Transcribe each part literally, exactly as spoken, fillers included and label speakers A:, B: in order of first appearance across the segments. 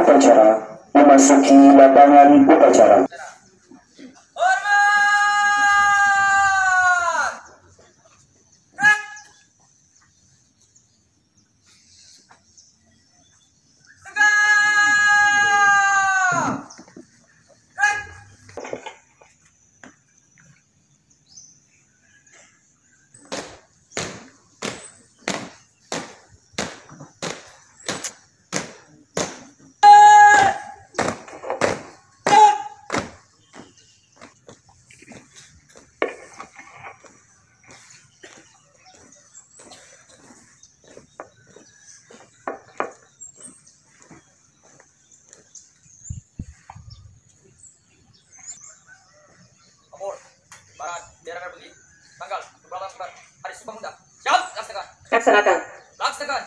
A: upacara memasuki lapangan upacara.
B: Barat, daerah Republik, tanggal dua belas Oktober, Hari Sumpah Pemuda. Siap, laksanakan.
C: Laksanakan.
B: Laksanakan.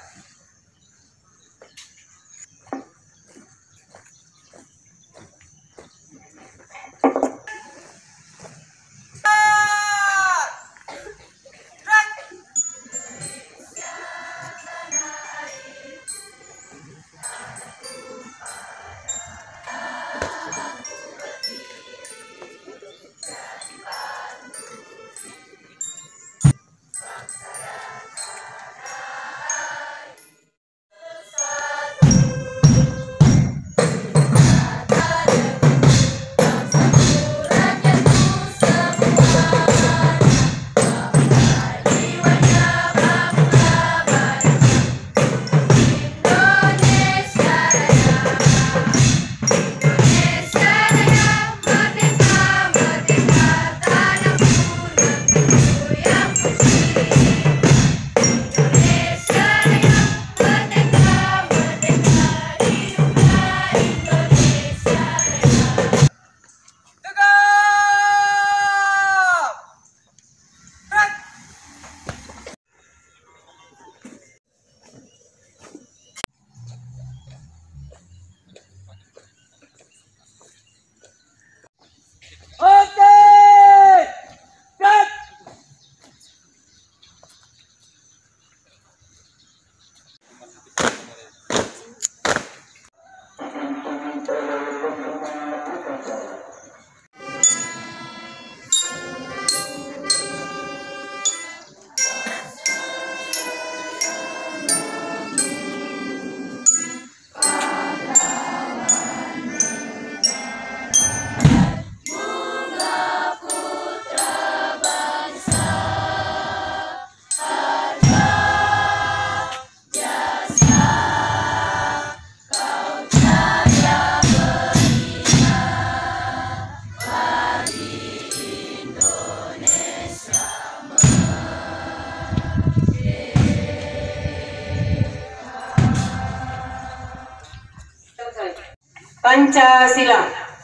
C: Pancasila.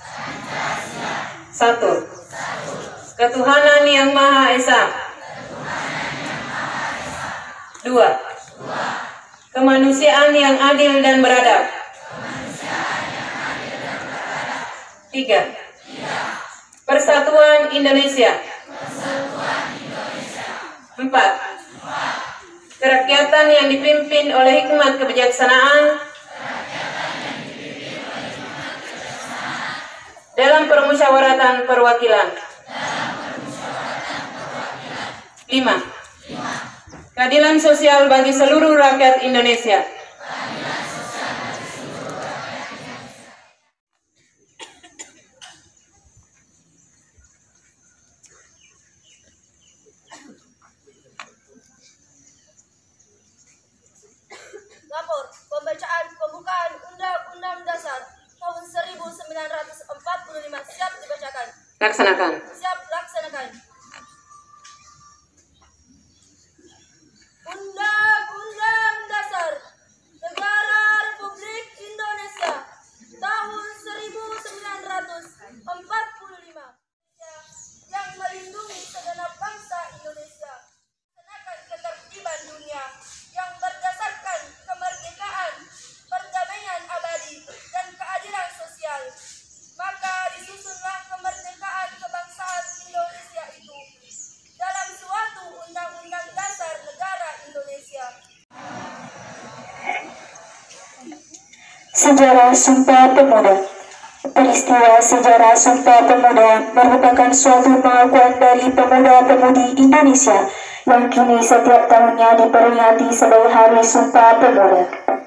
C: Satu. Ketuhanan Yang Maha Esa. Dua. Kemanusiaan yang adil dan beradab. Tiga. Persatuan Indonesia. Empat. Kerakyatan yang dipimpin oleh hikmat kebijaksanaan dalam permusyawaratan perwakilan. Lima. Keadilan sosial bagi seluruh rakyat Indonesia.
D: Lapor pembacaan pembukaan Undang-Undang Dasar tahun seribu sembilan ratus empat puluh lima siap dibacakan.
C: Laksanakan.
D: Siap laksanakan. Undang-Undang Dasar Negara Republik Indonesia tahun seribu sembilan ratus empat puluh lima yang melindungi segenap bangsa Indonesia, melaksanakan ketertiban dunia yang berdasarkan kemerdekaan, perdamaian abadi, dan keadilan sosial. Maka disusunlah kemerdekaan kebangsaan
E: Sejarah Sumpah Pemuda. Peristiwa sejarah Sumpah Pemuda merupakan suatu pengakuan dari pemuda-pemudi Indonesia yang kini setiap tahunnya diperingati sebagai Hari Sumpah Pemuda.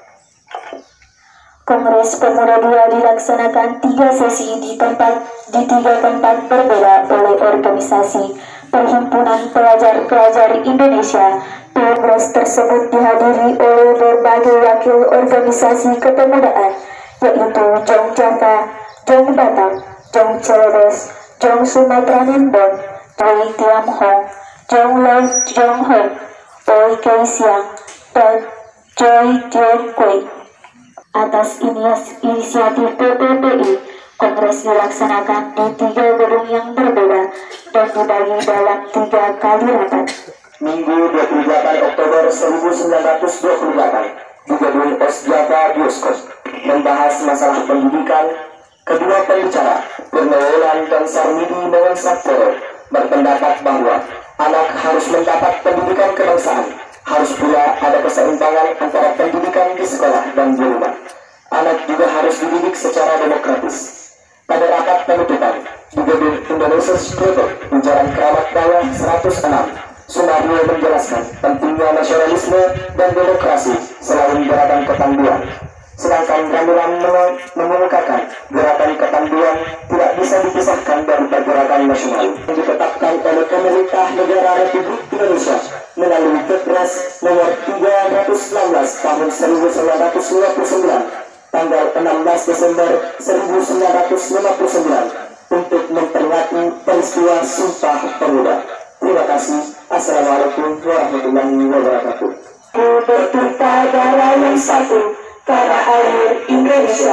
E: Kongres Pemuda dua dilaksanakan tiga sesi di tempat di tiga tempat berbeda oleh organisasi Perhimpunan Pelajar-Pelajar Indonesia. Kongres tersebut dihadiri oleh berbagai wakil organisasi kepemudaan, yaitu Jong Java, Jong Batam, Jong Celebes, Jong Sumatera Nembon, Dwi Tiam Hong, Jong Lai Jong Hong, Oi Kei Siang, dan Joy Tiong Kui. Atas inisiatif P P P I, Kongres dilaksanakan di tiga gedung yang berbeda dan dibagi dalam tiga kali rapat.
A: Minggu dua puluh delapan Oktober seribu sembilan ratus dua puluh delapan di gedung Osjava Bioskop membahas masalah pendidikan. Kedua pembicara, Purnawelan dan Sarmidi Mengensaktoro, berpendapat bahwa anak harus mendapat pendidikan kebangsaan. Harus pula ada keseimbangan antara pendidikan di sekolah dan di rumah. Anak juga harus dididik secara demokratis. Pada rapat penutupan di gedung Indonesia Street di Jalan Keramat Raya seratus enam, Sunario menjelaskan pentingnya nasionalisme dan demokrasi selain gerakan ketanduan. Sedangkan Ramilan mengungkapkan gerakan ketanduan tidak bisa dipisahkan dari gerakan nasional yang ditetapkan oleh pemerintah negara Republik Indonesia melalui Kepres nomor tiga ratus enam belas tahun seribu sembilan ratus lima puluh sembilan tanggal enam belas Desember seribu sembilan ratus lima puluh sembilan untuk memperingati peristiwa Sumpah Pemuda. Terima kasih. Assalamualaikum warahmatullahi wabarakatuh.
E: Ku bertumpah darah yang satu, tanah air Indonesia.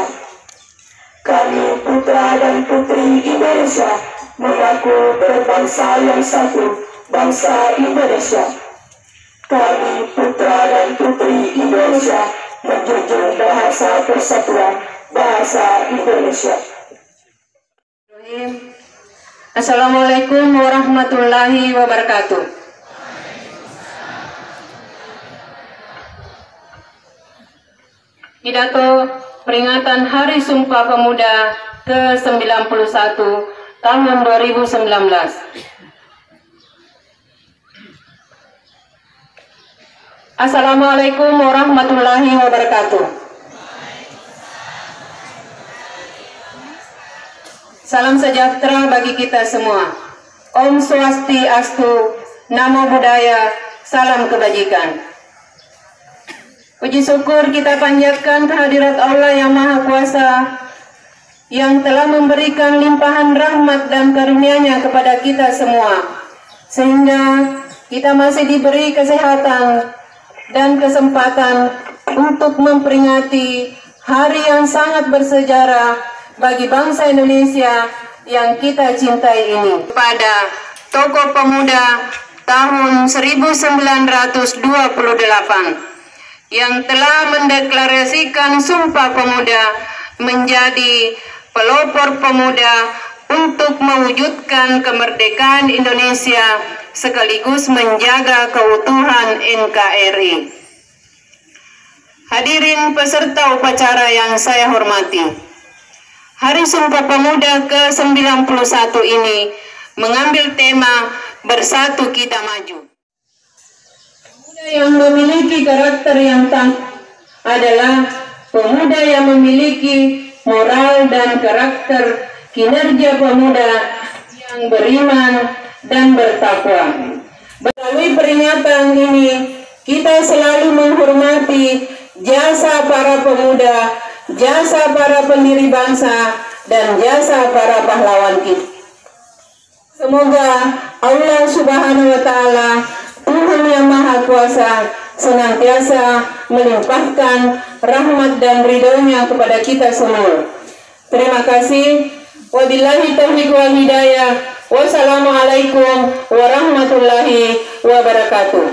E: Kami putra dan putri Indonesia mengaku berbangsa yang satu, bangsa Indonesia. Kami putra dan putri Indonesia menjunjung bahasa persatuan, bahasa Indonesia.
C: Assalamualaikum warahmatullahi wabarakatuh. Pidato peringatan Hari Sumpah Pemuda ke sembilan puluh satu tahun dua ribu sembilan belas. Assalamualaikum warahmatullahi wabarakatuh. Salam sejahtera bagi kita semua. Om Swastiastu, Namo Buddhaya, salam kebajikan. Puji syukur kita panjatkan kehadirat Allah yang Maha Kuasa yang telah memberikan limpahan rahmat dan karunia-Nya kepada kita semua, sehingga kita masih diberi kesehatan dan kesempatan untuk memperingati hari yang sangat bersejarah bagi bangsa Indonesia yang kita cintai ini. Pada Tokoh Pemuda tahun seribu sembilan ratus dua puluh delapan yang telah mendeklarasikan Sumpah Pemuda menjadi pelopor pemuda untuk mewujudkan kemerdekaan Indonesia sekaligus menjaga keutuhan N K R I. Hadirin peserta upacara yang saya hormati, Hari Sumpah Pemuda ke sembilan puluh satu ini mengambil tema Bersatu Kita Maju. Yang memiliki karakter yang tangguh adalah pemuda yang memiliki moral dan karakter kinerja pemuda yang beriman dan bertakwa. Melalui peringatan ini, kita selalu menghormati jasa para pemuda, jasa para pendiri bangsa, dan jasa para pahlawan kita. Semoga Allah Subhanahu wa Ta'ala, Tuhan yang Maha Kuasa, senantiasa melimpahkan rahmat dan ridho-Nya kepada kita semua. Terima kasih. Wabillahi taufiq wal hidayah. Wassalamualaikum warahmatullahi wabarakatuh.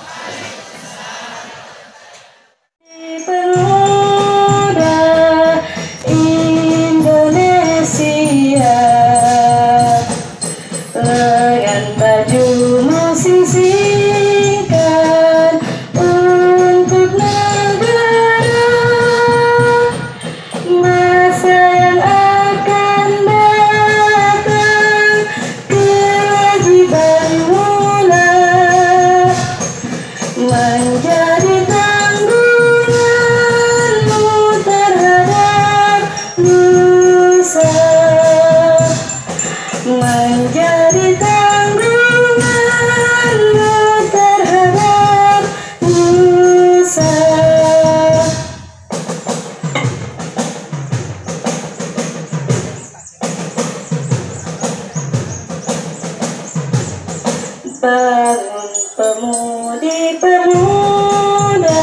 E: Pemuda Indonesia, lengan baju musisikan untuk negara, Pemudi Pemuda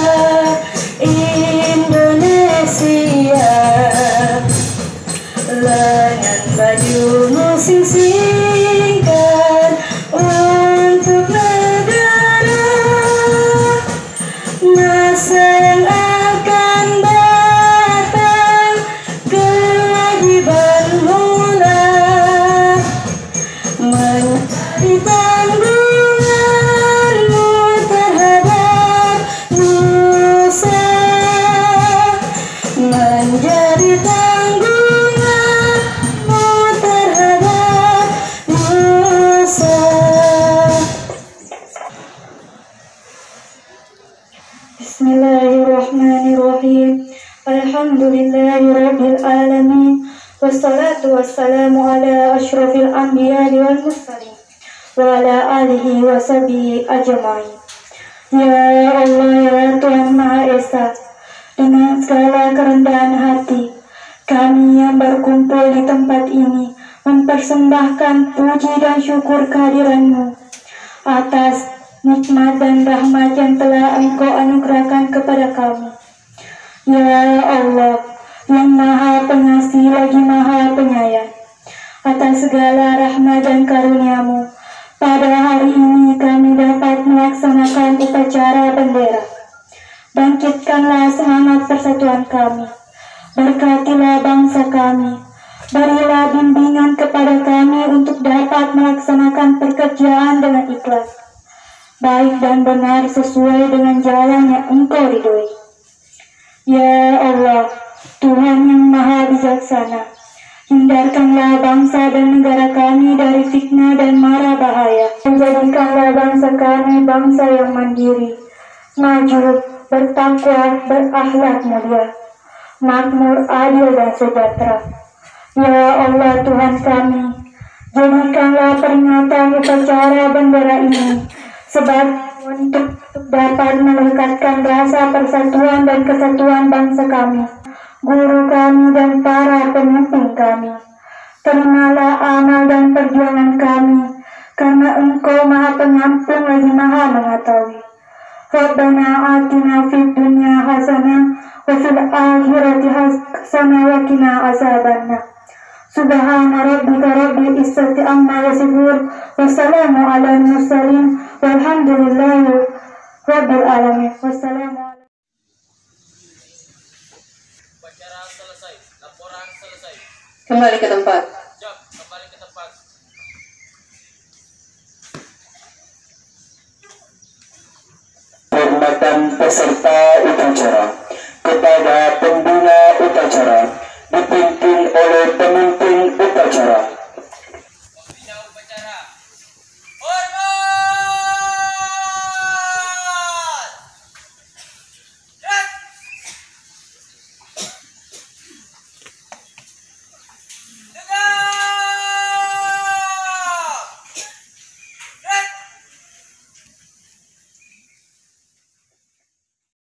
E: Indonesia, lengan bajumu sing-singkan untuk negara, masa yang akan datang kewajibanmu lah menjadi tanggunganmu terhadap Nusa, menjadi tanggunganmu terhadap Nusa. Bismillahirrahmanirrahim. Alhamdulillahirabbil alamin. Wassalatu wassalamu ala asyrafil anbiya'i wal mursalin wa ala alihi wa sahbihi ajmain. Ya Allah, ya Tuhan Maha Esa, dengan segala kerendahan hati, kami yang berkumpul di tempat ini mempersembahkan puji dan syukur kehadiran-Mu atas nikmat dan rahmat yang telah Engkau anugerahkan kepada kami. Ya Allah, yang Maha Pengasih lagi Maha Penyayang, atas segala rahmat dan karunia-Mu, pada hari ini kami dapat melaksanakan upacara bendera. Bangkitkanlah semangat persatuan kami, berkatilah bangsa kami, berilah bimbingan kepada kami untuk dapat melaksanakan pekerjaan dengan ikhlas, baik dan benar sesuai dengan jalan yang Engkau ridhoi. Ya Allah, Tuhan yang Maha Bijaksana, hindarkanlah bangsa dan negara kami dari fitnah dan mara bahaya. Menjadikanlah bangsa kami bangsa yang mandiri, maju, bertakwa, berakhlak mulia, makmur, adil dan sejahtera. Ya Allah Tuhan kami, jadikanlah peringatan upacara bendera ini sebab untuk dapat melekatkan rasa persatuan dan kesatuan bangsa kami, guru kami dan para pemimpin kami. Terimalah amal dan perjuangan kami, karena Engkau Maha Pengampun lagi Maha Mengetahui. Rabbana atina fid dunya hasanah wa fil akhirati hasanah wa qina azabannar. Subhana rabbika rabbil izzati amma yasifun wa salamun alal mursalin walhamdulillahi rabbil alamin. Wassalamu alaikum.
B: Upacara selesai, laporan selesai.
C: Kembali ke tempat.
B: Jam, kembali ke tempat.
A: Penghormatan peserta upacara kepada pembina upacara.